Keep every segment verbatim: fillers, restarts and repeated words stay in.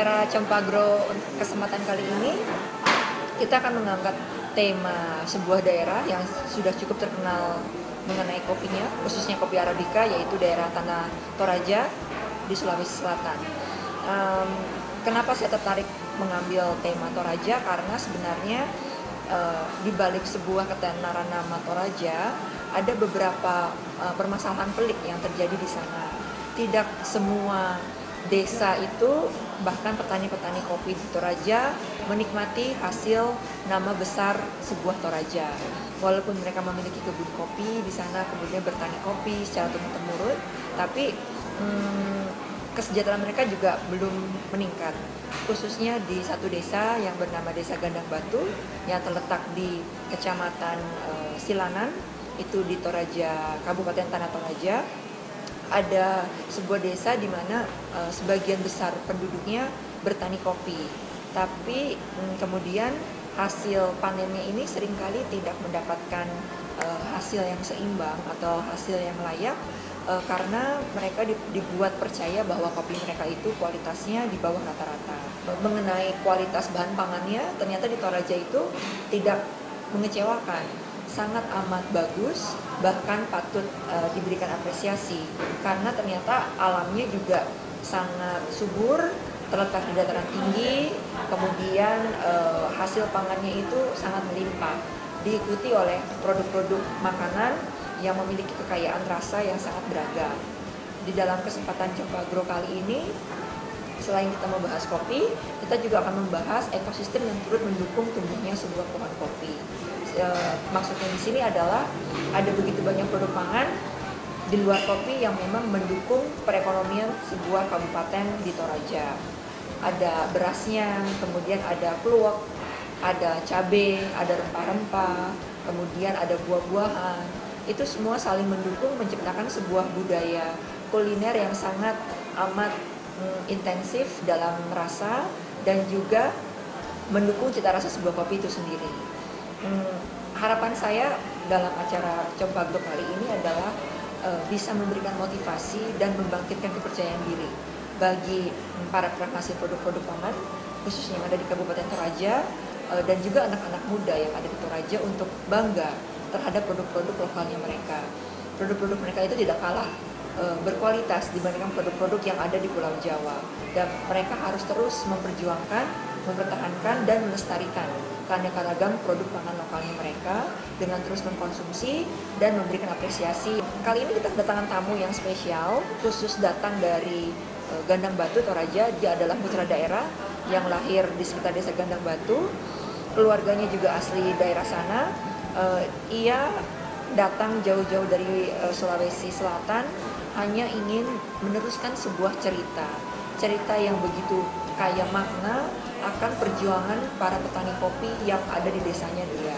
acara Cempagro kesempatan kali ini kita akan mengangkat tema sebuah daerah yang sudah cukup terkenal mengenai kopinya, khususnya kopi Arabica, yaitu daerah Tanah Toraja di Sulawesi Selatan. Um, kenapa saya tertarik mengambil tema Toraja? Karena sebenarnya uh, di balik sebuah ketenaran nama Toraja ada beberapa uh, permasalahan pelik yang terjadi di sana. Tidak semua desa itu, bahkan petani-petani kopi di Toraja menikmati hasil nama besar sebuah Toraja. Walaupun mereka memiliki kebun kopi di sana, kemudian bertani kopi secara turun-temurun, tapi hmm, kesejahteraan mereka juga belum meningkat. Khususnya di satu desa yang bernama Desa Gandang Batu yang terletak di Kecamatan uh, Silanan, itu di Toraja, Kabupaten Tanah Toraja. Ada sebuah desa di mana uh, sebagian besar penduduknya bertani kopi, tapi mm, kemudian hasil panennya ini seringkali tidak mendapatkan uh, hasil yang seimbang atau hasil yang layak uh, karena mereka dibuat percaya bahwa kopi mereka itu kualitasnya di bawah rata-rata. Mengenai kualitas bahan pangannya, ternyata di Toraja itu tidak mengecewakan, sangat amat bagus, bahkan patut uh, diberikan apresiasi karena ternyata alamnya juga sangat subur, terletak di dataran tinggi, kemudian uh, hasil pangannya itu sangat melimpah, diikuti oleh produk-produk makanan yang memiliki kekayaan rasa yang sangat beragam. Di dalam kesempatan Cempagro kali ini, selain kita membahas kopi, kita juga akan membahas ekosistem yang turut mendukung tumbuhnya sebuah pohon kopi. E, maksudnya di sini adalah ada begitu banyak produk pangan di luar kopi yang memang mendukung perekonomian sebuah kabupaten di Toraja. Ada berasnya, kemudian ada kluwek, ada cabai, ada rempah-rempah, kemudian ada buah-buahan. Itu semua saling mendukung menciptakan sebuah budaya kuliner yang sangat amat mm, intensif dalam rasa dan juga mendukung cita rasa sebuah kopi itu sendiri. Hmm, harapan saya dalam acara Cempagro kali ini adalah uh, bisa memberikan motivasi dan membangkitkan kepercayaan diri bagi um, para penghasil produk-produk pangan, khususnya yang ada di Kabupaten Toraja, uh, dan juga anak-anak muda yang ada di Toraja untuk bangga terhadap produk-produk lokalnya mereka. Produk-produk mereka itu tidak kalah uh, berkualitas dibandingkan produk-produk yang ada di Pulau Jawa, dan mereka harus terus memperjuangkan, mempertahankan, dan melestarikan keanekaragaman ragam produk pangan lokalnya mereka dengan terus mengkonsumsi dan memberikan apresiasi. Kali ini kita kedatangan tamu yang spesial, khusus datang dari e, Gandang Batu, Toraja. Dia adalah putra daerah yang lahir di sekitar Desa Gandang Batu. Keluarganya juga asli daerah sana. E, ia datang jauh-jauh dari e, Sulawesi Selatan hanya ingin meneruskan sebuah cerita. Cerita yang begitu kaya makna akan perjuangan para petani kopi yang ada di desanya dia.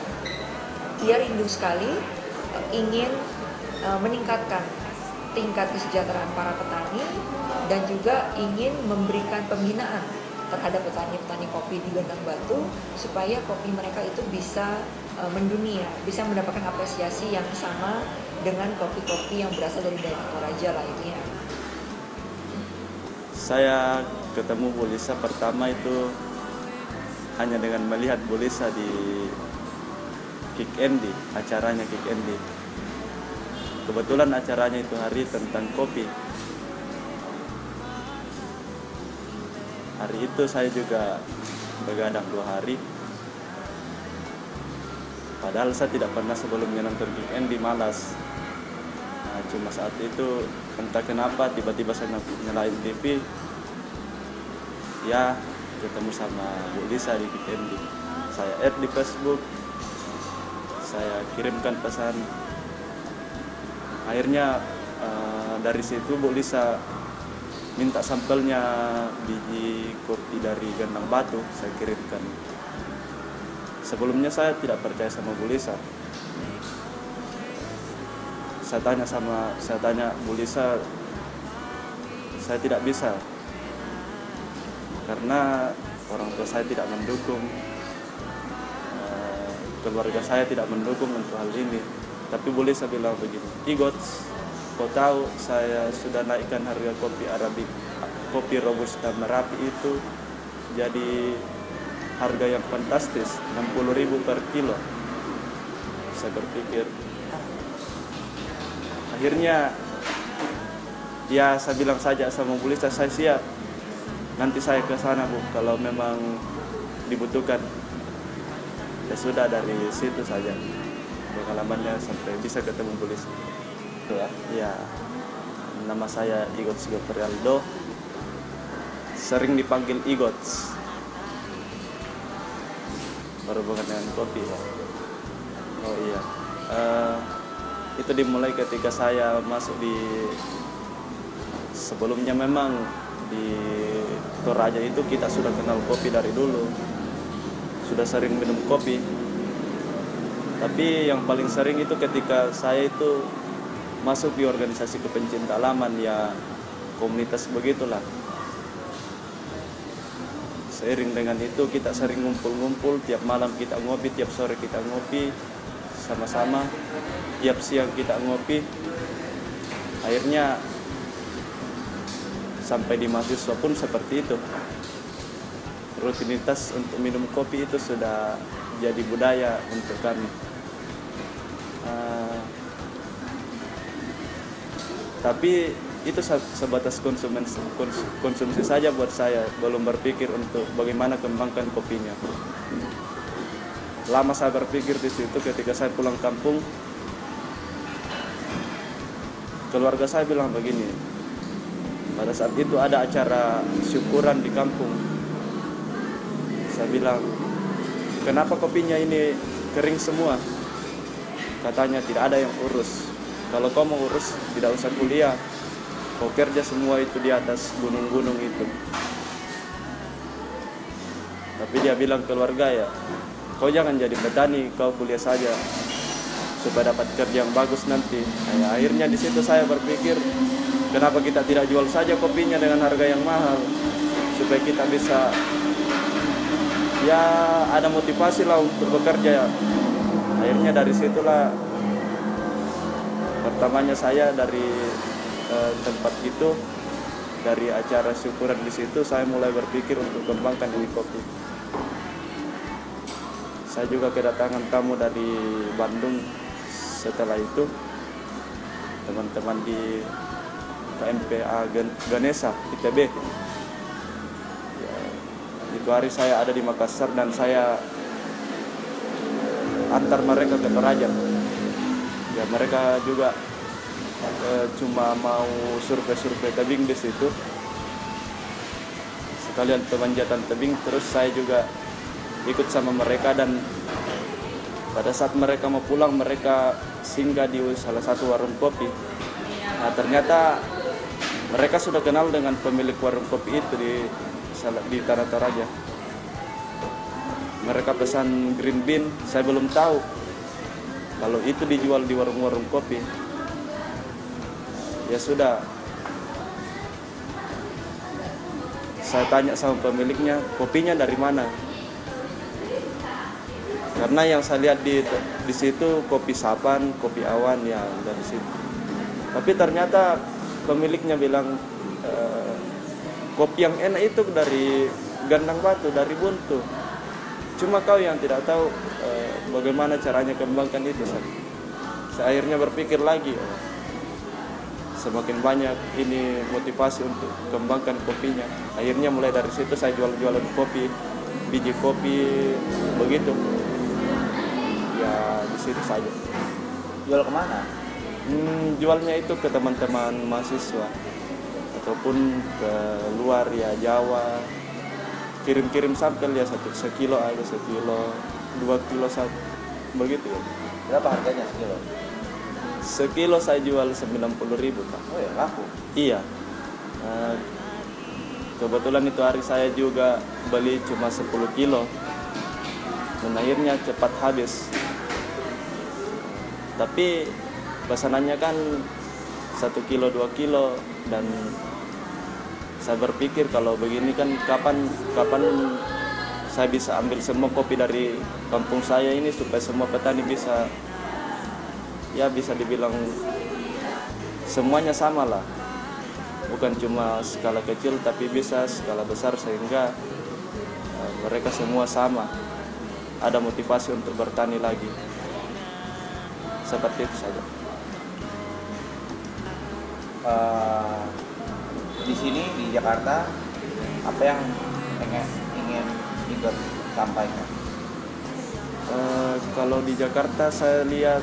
Dia rindu sekali ingin uh, meningkatkan tingkat kesejahteraan para petani dan juga ingin memberikan pembinaan terhadap petani-petani kopi di Gandang Batu supaya kopi mereka itu bisa uh, mendunia, bisa mendapatkan apresiasi yang sama dengan kopi-kopi yang berasal dari daerah Toraja lainnya. Saya ketemu Bu Lisa pertama itu hanya dengan melihat Bu Lisa di Kick Andy, acaranya Kick Andy. Kebetulan acaranya itu hari tentang kopi. Hari itu saya juga begadang dua hari. Padahal saya tidak pernah sebelumnya nonton Kick Andy, malas. Nah, cuma saat itu entah kenapa tiba-tiba saya nyalain T V, ya ketemu sama Bu Lisa di Kick Andy. Saya add di Facebook, saya kirimkan pesan. Akhirnya uh, dari situ Bu Lisa minta sampelnya biji kopi dari Gandang Batu, saya kirimkan. Sebelumnya saya tidak percaya sama Bu Lisa. Saya tanya sama saya tanya Bu Lisa, saya tidak bisa karena orang tua saya tidak mendukung, keluarga saya tidak mendukung untuk hal ini. Tapi Bu Lisa bilang begini, Igot, kau tahu saya sudah naikkan harga kopi Arabica, kopi Robusta Merapi itu jadi harga yang fantastis, enam puluh ribu per kilo. Saya berpikir, akhirnya ya saya bilang saja sama Bu Lisa, saya siap, nanti saya ke sana Bu kalau memang dibutuhkan. Ya sudah, dari situ saja pengalamannya sampai bisa ketemu Bu Lisa. Ya. Ya, nama saya Igots Goprialdo, sering dipanggil Igots, berhubungan dengan kopi. Oh iya, uh, itu dimulai ketika saya masuk di, sebelumnya memang di Toraja itu kita sudah kenal kopi dari dulu, sudah sering minum kopi. Tapi yang paling sering itu ketika saya itu masuk di organisasi kepencinta alaman, ya komunitas begitulah. Seiring dengan itu kita sering ngumpul-ngumpul, tiap malam kita ngopi, tiap sore kita ngopi sama-sama, tiap siang kita ngopi. Akhirnya sampai di mahasiswa pun seperti itu. Rutinitas untuk minum kopi itu sudah jadi budaya untuk kami. Uh, tapi itu sebatas konsumen, konsumsi saja buat saya, belum berpikir untuk bagaimana kembangkan kopinya. Lama saya berpikir di situ ketika saya pulang kampung. Keluarga saya bilang begini, pada saat itu ada acara syukuran di kampung. Saya bilang, kenapa kopinya ini kering semua? Katanya tidak ada yang urus. Kalau kau mau urus, tidak usah kuliah. Kau kerja semua itu di atas gunung-gunung itu. Tapi dia bilang keluarga, ya, kau jangan jadi petani, kau kuliah saja supaya dapat kerja yang bagus nanti. Nah, akhirnya di situ saya berpikir, kenapa kita tidak jual saja kopinya dengan harga yang mahal, supaya kita bisa, ya, ada motivasi lah untuk bekerja. Akhirnya dari situlah pertamanya saya dari eh, tempat itu, dari acara syukuran di situ, saya mulai berpikir untuk kembangkan ini kopi. Saya juga kedatangan tamu dari Bandung. Setelah itu teman-teman di K M P A Ganesha I T B, ya, itu hari saya ada di Makassar dan saya antar mereka ke Toraja. Ya, mereka juga e, cuma mau survei-survei tebing di situ, sekalian pemanjatan tebing. Terus saya juga ikut sama mereka, dan pada saat mereka mau pulang, mereka singgah di salah satu warung kopi. Nah, ternyata mereka sudah kenal dengan pemilik warung kopi itu di di Tanah Toraja. Mereka pesan green bean, saya belum tahu kalau itu dijual di warung-warung kopi. Ya sudah, saya tanya sama pemiliknya, kopinya dari mana? Karena yang saya lihat di di situ kopi sapan, kopi awan, ya dari situ. Tapi ternyata pemiliknya bilang e, kopi yang enak itu dari Gandang Batu, dari Buntu. Cuma kau yang tidak tahu e, bagaimana caranya kembangkan itu. Saya akhirnya berpikir lagi, oh, semakin banyak ini motivasi untuk kembangkan kopinya. Akhirnya mulai dari situ saya jual-jualan kopi, biji kopi, begitu. Ya di situ saja. Jual kemana? Hmm, jualnya itu ke teman-teman mahasiswa ataupun ke luar, ya Jawa. Kirim-kirim sampel ya, satu sekilo ada, sekilo, dua kilo satu, begitu ya. Berapa harganya sekilo? Sekilo saya jual sembilan puluh ribu Pak. Oh ya, laku. Iya. Nah, kebetulan itu hari saya juga beli cuma sepuluh kilo. Dan akhirnya cepat habis. Tapi pesanannya kan satu kilo, dua kilo, dan saya berpikir kalau begini kan kapan kapan saya bisa ambil semua kopi dari kampung saya ini supaya semua petani bisa, ya bisa dibilang semuanya sama lah, bukan cuma skala kecil tapi bisa skala besar, sehingga uh, mereka semua sama, ada motivasi untuk bertani lagi. Seperti itu saja. Uh, di sini di Jakarta apa yang ingin ingin Igor sampaikan? Uh, kalau di Jakarta saya lihat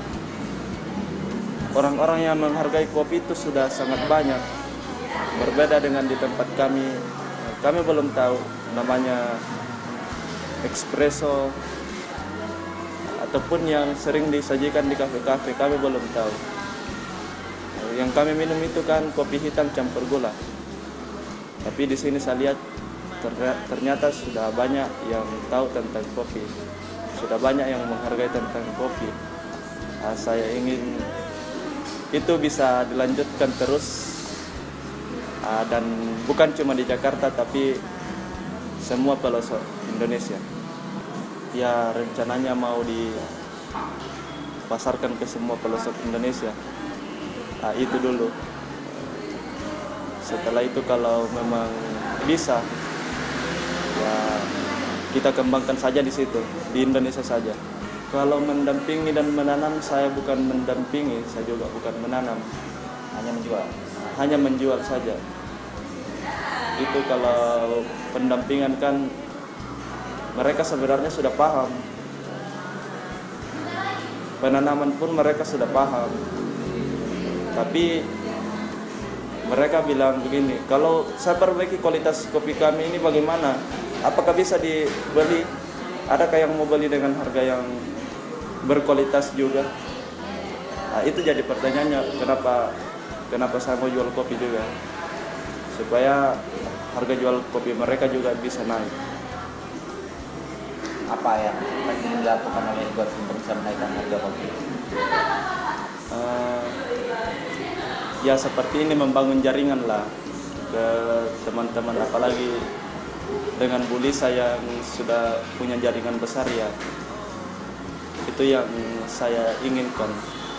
orang-orang yang menghargai kopi itu sudah sangat banyak. Berbeda dengan di tempat kami, kami belum tahu namanya espresso ataupun yang sering disajikan di kafe-kafe, kami belum tahu. Yang kami minum itu kan kopi hitam campur gula. Tapi di sini saya lihat ternyata sudah banyak yang tahu tentang kopi, sudah banyak yang menghargai tentang kopi. Nah, saya ingin itu bisa dilanjutkan terus, uh, dan bukan cuma di Jakarta tapi semua pelosok Indonesia. Ya rencananya mau dipasarkan ke semua pelosok Indonesia. Nah, itu dulu. Setelah itu kalau memang bisa, ya kita kembangkan saja di situ, di Indonesia saja. Kalau mendampingi dan menanam, saya bukan mendampingi, saya juga bukan menanam. Hanya menjual? Hanya menjual saja. Itu kalau pendampingan kan mereka sebenarnya sudah paham. Penanaman pun mereka sudah paham. Tapi mereka bilang begini, kalau saya perbaiki kualitas kopi kami ini bagaimana? Apakah bisa dibeli? Adakah yang mau beli dengan harga yang berkualitas juga? Nah, itu jadi pertanyaannya, kenapa kenapa saya mau jual kopi juga, supaya harga jual kopi mereka juga bisa naik. Apa yang ingin dilakukan oleh Igor untuk bisa menaikkan harga kopi? Uh, ya seperti ini, membangun jaringan lah ke teman-teman, apalagi dengan Bu Lisa yang sudah punya jaringan besar, ya itu yang saya inginkan.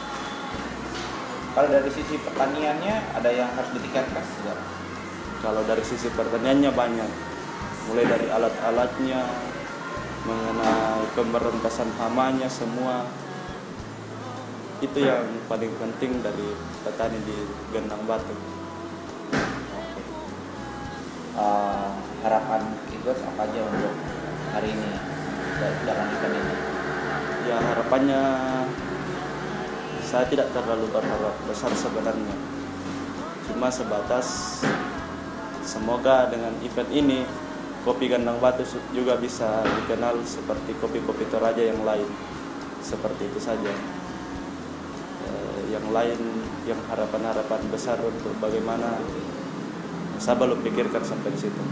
Kalau dari sisi pertaniannya ada yang harus ditingkatkan juga? Kalau dari sisi pertaniannya banyak, mulai dari alat-alatnya, mengenai pemberantasan hamanya, semua itu yang paling penting dari petani di Gendang Batu. Oke. Uh, harapan Igor apa aja untuk hari ini dalam event ini? Ya harapannya saya tidak terlalu berharap besar sebenarnya, cuma sebatas semoga dengan event ini kopi Gendang Batu juga bisa dikenal seperti kopi-kopi Toraja yang lain, seperti itu saja. Yang lain, yang harapan-harapan besar untuk bagaimana, saya belum pikirkan sampai di situ.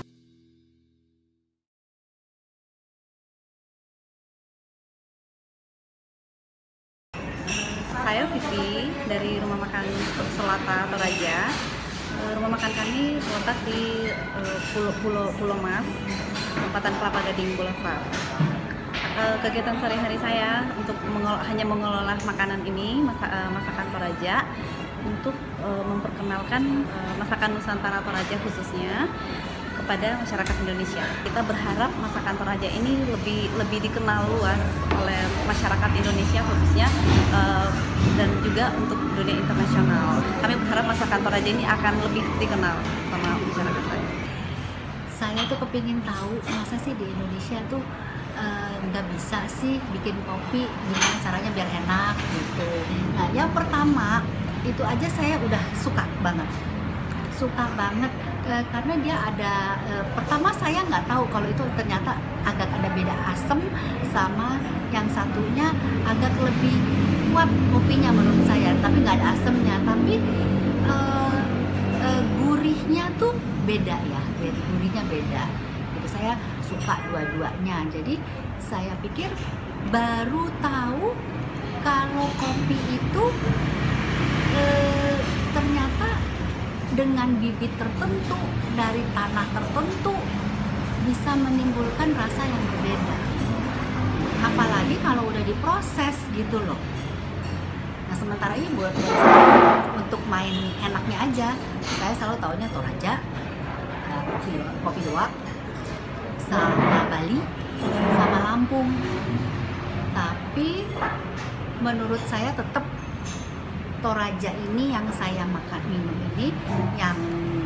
Saya Vivi dari Rumah Makan Selata Toraja. Rumah makan kami terletak di Pulau, Pulau, Pulau Mas, Tempatan Kelapa Gading Boulevard. Kegiatan sehari-hari saya untuk mengelola, hanya mengelola makanan ini, masa, masakan Toraja, untuk uh, memperkenalkan uh, masakan Nusantara Toraja khususnya kepada masyarakat Indonesia. Kita berharap masakan Toraja ini lebih lebih dikenal luas oleh masyarakat Indonesia khususnya, uh, dan juga untuk dunia internasional. Kami berharap masakan Toraja ini akan lebih dikenal sama masyarakat lain. Saya tuh kepingin tahu, masa sih di Indonesia tuh nggak uh, bisa sih bikin kopi, gimana caranya biar enak gitu. Nah, yang pertama itu aja saya udah suka banget, suka banget uh, karena dia ada. Uh, pertama saya nggak tahu kalau itu ternyata agak ada beda asam, sama yang satunya agak lebih kuat kopinya menurut saya, tapi nggak ada asamnya, tapi uh, uh, gurihnya tuh beda ya, gurihnya beda. Jadi saya suka dua-duanya. Jadi saya pikir baru tahu kalau kopi itu eh, ternyata dengan bibit tertentu dari tanah tertentu bisa menimbulkan rasa yang berbeda. Apalagi kalau udah diproses gitu loh. Nah sementara ini buat saya untuk main enaknya aja, saya selalu taunya Toraja, kopi kopi luwak, sama Bali, sama Lampung. Tapi menurut saya tetap Toraja ini yang saya makan minum ini yang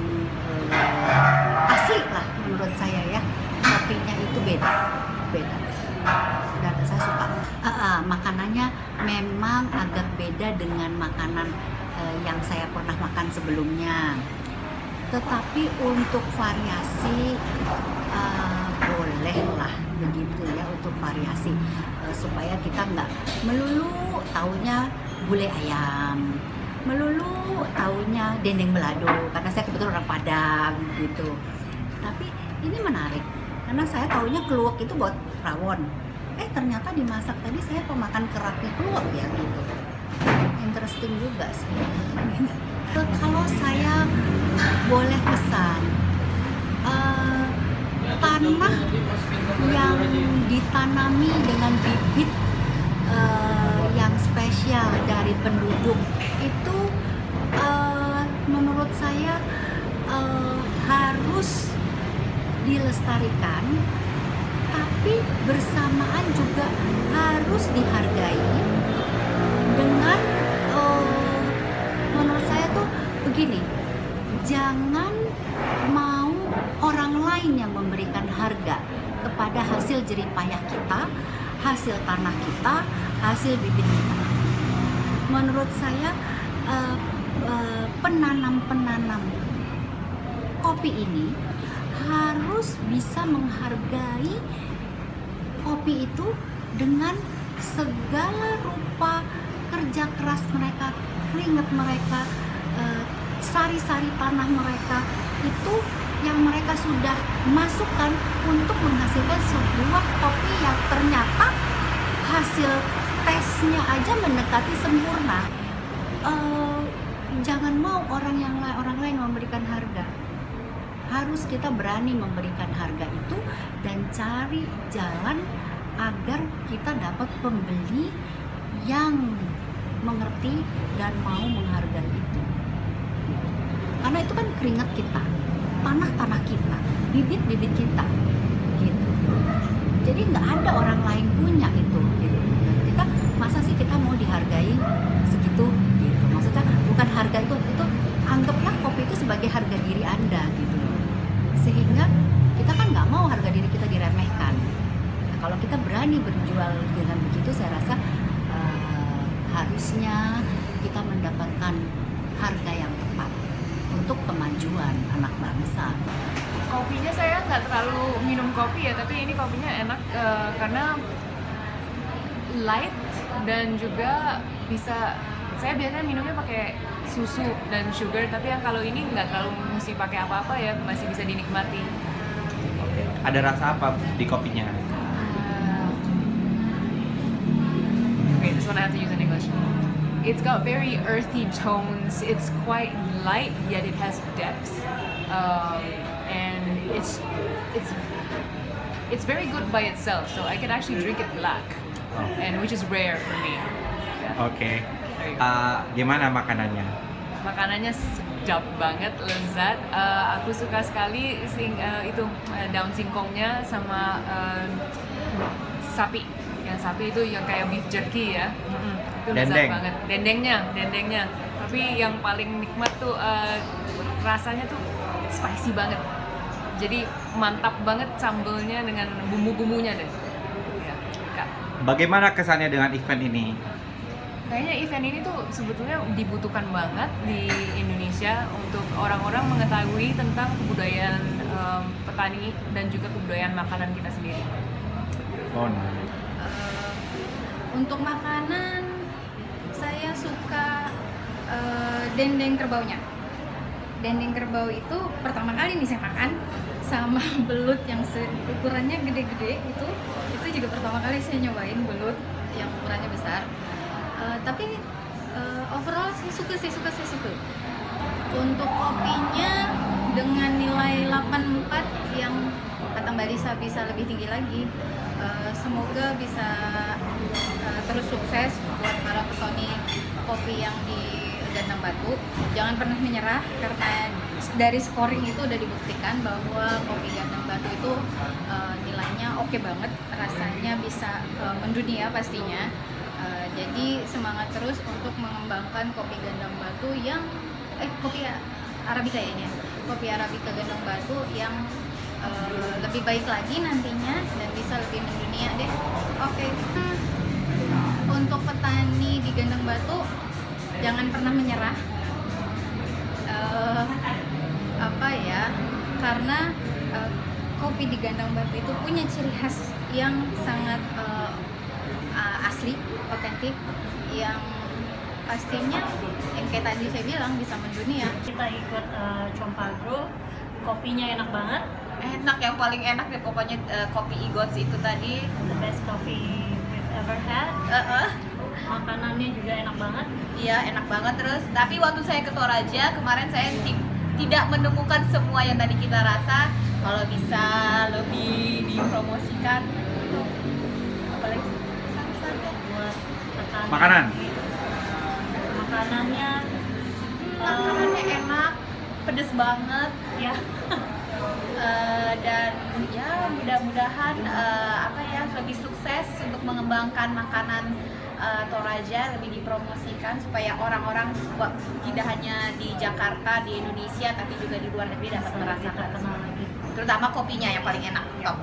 eh, asli lah menurut saya ya. Kopinya itu beda, beda. Dan saya suka. Uh, uh, makanannya memang agak beda dengan makanan uh, yang saya pernah makan sebelumnya. Tetapi untuk variasi uh, bolehlah begitu ya, untuk variasi uh, supaya kita nggak melulu taunya gulai ayam, melulu taunya dendeng balado karena saya kebetulan orang Padang gitu. Tapi ini menarik karena saya taunya keluak itu buat rawon. Eh ternyata dimasak tadi saya pemakan keraknya keluak ya gitu. Interesting juga sih. Kalau saya boleh pesan, uh, tanah yang ditanami dengan bibit uh, yang spesial dari penduduk itu uh, menurut saya uh, harus dilestarikan, tapi bersamaan juga harus dihargai dengan uh, menurut saya tuh begini, jangan mau orang lain yang memberikan harga kepada hasil jerih payah kita, hasil tanah kita, hasil bibit kita. Menurut saya uh, uh, penanam-penanam kopi ini harus bisa menghargai kopi itu dengan segala rupa kerja keras mereka, keringat mereka, uh, sari-sari tanah mereka itu yang mereka sudah masukkan untuk menghasilkan sebuah kopi yang ternyata hasil tesnya aja mendekati sempurna. Uh, jangan mau orang yang lain orang lain memberikan harga. Harus kita berani memberikan harga itu dan cari jalan agar kita dapat pembeli yang mengerti dan mau menghargai itu. Karena itu kan keringat kita, tanah-tanah kita, bibit-bibit kita, gitu. Jadi nggak ada orang lain punya itu, gitu. Kita masa sih kita mau dihargai segitu, gitu. Maksudnya bukan harga itu, itu anggaplah kopi itu sebagai harga diri Anda, gitu. Sehingga kita kan nggak mau harga diri kita diremehkan. Nah, kalau kita berani berjual dengan begitu, saya rasa uh, harusnya kita mendapatkan harga yang tepat untuk kemajuan anak bangsa. Kopinya saya nggak terlalu minum kopi ya, tapi ini kopinya enak uh, karena light dan juga bisa, saya biasanya minumnya pakai susu dan sugar, tapi yang kalau ini nggak terlalu mesti pakai apa-apa ya, masih bisa dinikmati. Oke. Ada rasa apa di kopinya? Uh, okay, this one I have to use in English. It's got very earthy tones. It's quite light, yet it has depth, um, and it's it's it's very good by itself. So I can actually drink it black, and which is rare for me. Yeah. Oke. There you go. Uh, gimana makanannya? Makanannya sedap banget, lezat. Uh, aku suka sekali sing uh, itu uh, daun singkongnya sama uh, sapi. Yang sapi itu yang kayak beef jerky ya. Mm-mm. Itu lezat Dendeng. banget. Dendengnya, dendengnya. Tapi yang paling nikmat tuh uh, rasanya tuh spicy banget. Jadi mantap banget sambelnya dengan bumbu-bumbunya deh. Ya, Kak. Bagaimana kesannya dengan event ini? Kayaknya event ini tuh sebetulnya dibutuhkan banget di Indonesia untuk orang-orang mengetahui tentang kebudayaan um, petani dan juga kebudayaan makanan kita sendiri. Oh, no. Uh, untuk makanan saya suka uh, dendeng kerbaunya. Dendeng kerbau itu pertama kali nih saya makan, sama belut yang ukurannya gede-gede itu itu juga pertama kali saya nyobain belut yang ukurannya besar. Uh, tapi uh, overall saya suka, saya suka, saya suka. Untuk kopinya dengan nilai delapan koma empat yang kata Mbak Lisa bisa lebih tinggi lagi. Uh, semoga bisa uh, terus sukses buat para petani kopi yang di Gandang Batu. Jangan pernah menyerah karena dari scoring itu udah dibuktikan bahwa kopi Gandang Batu itu uh, nilainya oke banget, rasanya bisa uh, mendunia pastinya. Uh, jadi semangat terus untuk mengembangkan kopi Gandang Batu yang eh kopi Arabica ya ini, kopi Arabica Gandang Batu yang uh, lebih baik lagi nantinya dan bisa lebih mendunia deh. Oke. Okay. Untuk petani di Gandang Batu jangan pernah menyerah. Uh, apa ya? Karena uh, kopi di Gandang Batu itu punya ciri khas yang sangat uh, uh, asli, otentik, yang pastinya yang kayak tadi saya bilang bisa mendunia. Kita ikut uh, Compagro, kopinya enak banget. Enak, yang paling enak deh pokoknya uh, kopi Igots itu tadi. The best coffee we've ever had. Uh-uh. Makanannya juga enak banget. Iya, enak banget terus. Tapi waktu saya ke Toraja kemarin saya ti- tidak menemukan semua yang tadi kita rasa. Kalau bisa lebih dipromosikan, apalagi pesan-pesan Buat petani. Makanan. Makanannya, makanannya enak, pedes banget. ya. Uh, dan ya mudah-mudahan uh, apa ya lebih sukses untuk mengembangkan makanan uh, Toraja, lebih dipromosikan supaya orang-orang wa- tidak hanya di Jakarta, di Indonesia, tapi juga di luar negeri dapat merasakan, Kenal lagi. terutama kopinya yang paling enak, top.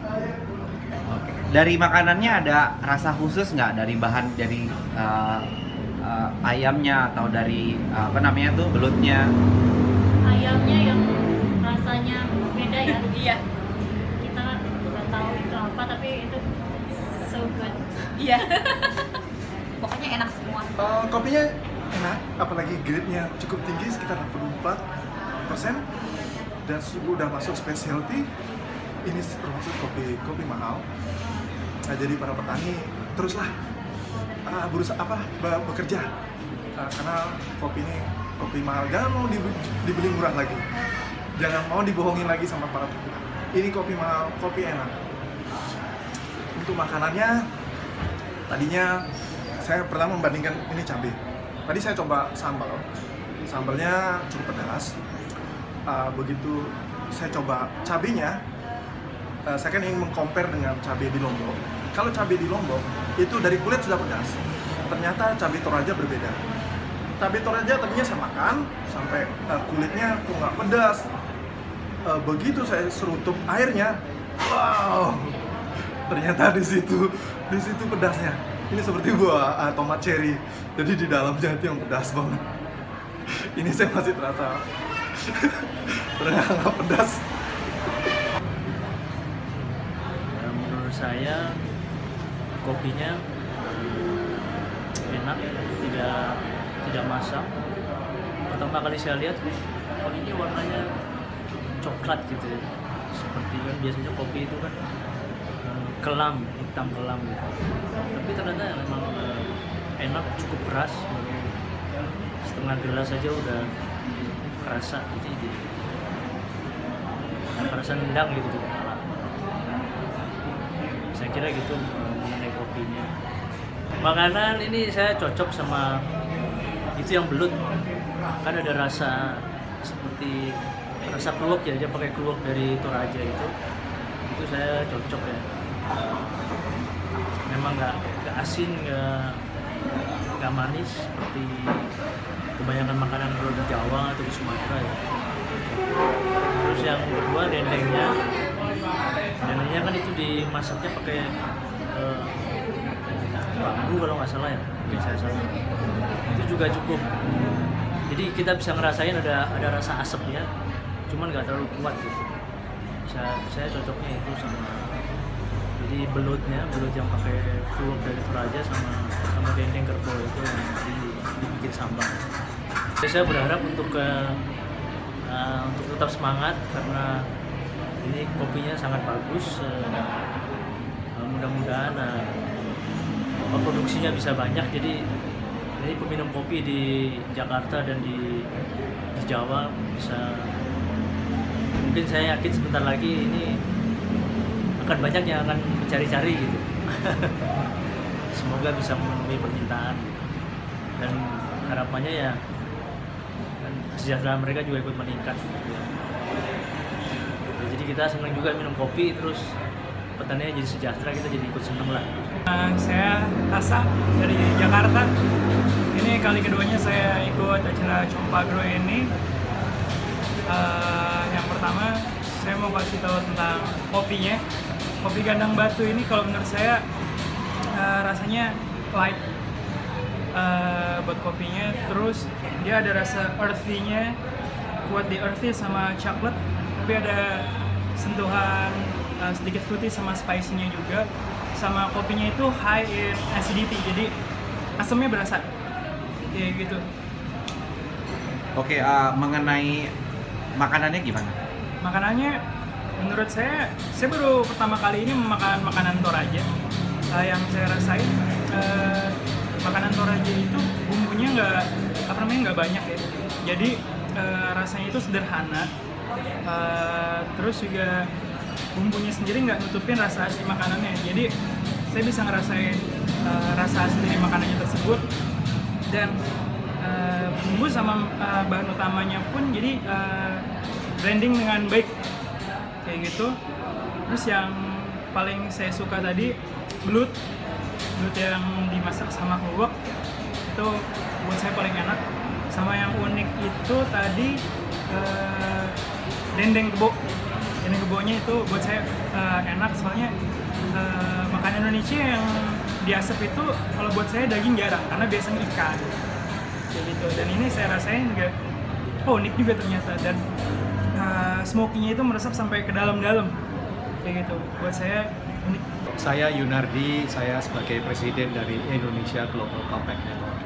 Dari makanannya ada rasa khusus nggak dari bahan dari uh, uh, ayamnya atau dari uh, apa namanya tuh belutnya? Ayamnya yang rasanya beda ya. Iya, Kita nggak tahu itu apa, tapi itu so good. iya. Pokoknya enak semua. Uh, kopinya enak, apalagi grade-nya cukup tinggi sekitar enam puluh empat persen dan sudah masuk specialty. Ini termasuk kopi kopi mahal. Nah, jadi para petani teruslah uh, berusaha apa be- bekerja uh, karena kopi ini kopi mahal, jangan mau di- dibeli murah lagi, jangan mau dibohongin lagi sama para petani. Ini kopi mahal, kopi enak. Untuk makanannya tadinya saya pertama membandingkan ini cabai. Tadi saya coba sambal, sambalnya cukup pedas. Uh, begitu saya coba cabainya, uh, saya kan ingin mengcompare dengan cabai di Lombok. Kalau cabai di Lombok itu dari kulit sudah pedas. Ternyata cabai Toraja berbeda. Cabai Toraja tadinya saya makan sampai uh, kulitnya kok nggak pedas. Uh, begitu saya serutup airnya, wow, ternyata di situ di situ pedasnya. Ini seperti buah uh, tomat cherry, jadi di dalamnya itu yang pedas banget. Ini saya masih terasa ternyata pedas. Nah, menurut saya kopinya enak, tidak tidak masam. Pertama kali saya lihat, oh ini warnanya coklat gitu ya. Seperti kan biasanya kopi itu kan eh, kelam, hitam kelam gitu. Tapi ternyata memang eh, enak, cukup keras. Baru setengah gelas aja udah kerasa gitu, jadi nah, kerasa nendang gitu di kepala. Saya kira gitu eh, mengenai kopinya. Makanan ini saya cocok sama itu yang belut, kan ada rasa seperti rasa kluwak ya, dia pakai kluwak dari Toraja itu, itu saya cocok ya. Memang nggak nggak asin, nggak nggak manis seperti kebanyakan makanan kalau di Jawa atau di Sumatera ya. Terus yang kedua dendengnya, dendengnya kan itu dimasaknya pakai eh, bambu kalau nggak salah ya, mungkin saya salah. Itu juga cukup. Jadi kita bisa ngerasain ada ada rasa asapnya, cuman nggak terlalu kuat gitu. Saya saya cocoknya itu sama. Jadi belutnya, belut yang pakai kluwak dari Toraja sama sama dendeng kerbau itu yang di- dibikin sambal. Jadi saya berharap untuk ke uh, untuk tetap semangat karena ini kopinya sangat bagus. Uh, mudah-mudahan uh, produksinya bisa banyak, jadi jadi peminum kopi di Jakarta dan di, di Jawa bisa, mungkin saya yakin sebentar lagi ini akan banyak yang akan mencari-cari gitu. Semoga bisa memenuhi permintaan dan harapannya ya kesejahteraan mereka juga ikut meningkat. Ya. Jadi kita senang juga minum kopi, terus petaninya jadi sejahtera, kita jadi ikut senang lah. Uh, saya Asa dari Jakarta. Ini kali keduanya saya ikut acara Compagro ini. Uh, yang pertama saya mau kasih tahu tentang kopinya. Kopi Gandang Batu ini kalau menurut saya uh, rasanya light uh, buat kopinya. Terus dia ada rasa earthy-nya, kuat di earthy sama coklat, tapi ada sentuhan uh, sedikit fruity sama spicy-nya juga. Sama kopinya itu high in acidity, jadi asamnya berasa kayak gitu. Oke, uh, mengenai makanannya gimana? Makanannya menurut saya, saya baru pertama kali ini memakan makanan Toraja. Uh, yang saya rasain uh, makanan Toraja itu bumbunya nggak apa namanya nggak banyak ya. Jadi uh, rasanya itu sederhana. Uh, terus juga bumbunya sendiri nggak nutupin rasa asli makanannya. Jadi saya bisa ngerasain uh, rasa asli dari makanannya tersebut. Dan uh, bumbu sama uh, bahan utamanya pun jadi uh, blending dengan baik kayak gitu. Terus yang paling saya suka tadi belut belut yang dimasak sama kluwek, itu buat saya paling enak. Sama yang unik itu tadi uh, dendeng kebo. Dendeng kebonya itu buat saya uh, enak, soalnya uh, makanan Indonesia yang diasap itu kalau buat saya daging jarang, karena biasanya ikan kayak gitu. Dan ini saya rasain juga oh, unik juga ternyata, dan uh, smoky-nya itu meresap sampai ke dalam-dalam kayak gitu. Buat saya unik. Saya Yunardi, saya sebagai presiden dari Indonesia Global Compact Network.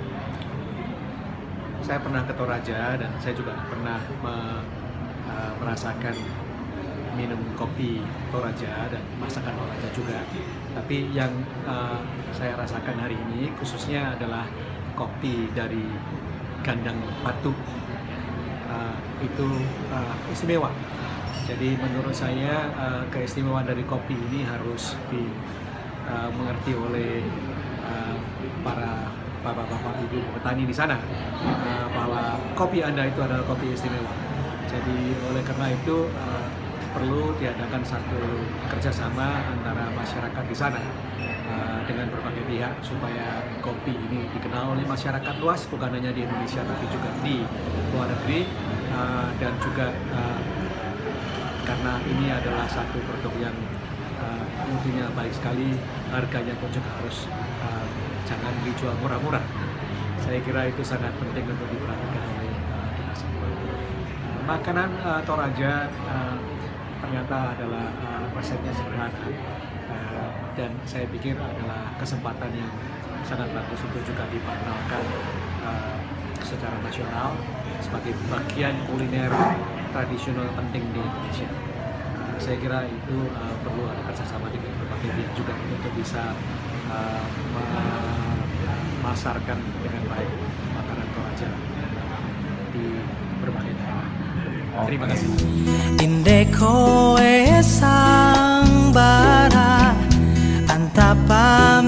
Saya pernah ke Toraja dan saya juga pernah me, uh, merasakan minum kopi Toraja dan masakan Toraja juga. Tapi yang uh, saya rasakan hari ini khususnya adalah kopi dari Gandang Batu. Uh, itu uh, istimewa. Jadi menurut saya uh, keistimewaan dari kopi ini harus dimengerti uh, oleh uh, para bapak-bapak ibu petani di sana, uh, bahwa kopi Anda itu adalah kopi istimewa. Jadi oleh karena itu uh, perlu diadakan satu kerjasama antara masyarakat di sana uh, dengan berbagai pihak supaya kopi ini dikenal oleh masyarakat luas, bukan hanya di Indonesia tapi juga di luar negeri, uh, dan juga uh, karena ini adalah satu produk yang uh, mutunya baik sekali, harganya pun juga harus uh, jangan dijual murah-murah. Saya kira itu sangat penting untuk diperhatikan oleh uh, kita semua. Uh, makanan uh, Toraja uh, ternyata adalah uh, resepnya sederhana, uh, dan saya pikir adalah kesempatan yang sangat bagus untuk juga diperkenalkan uh, secara nasional sebagai bagian kuliner tradisional penting di Indonesia. Uh, saya kira itu uh, perlu ada kerjasama dengan berbagai pihak juga untuk bisa uh, memasarkan dengan baik makanan Toraja di berbagai daerah. Terima kasih. Indeko esang bara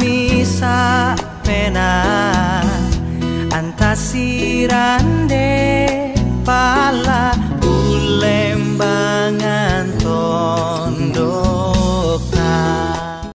antapamisa pena antasirande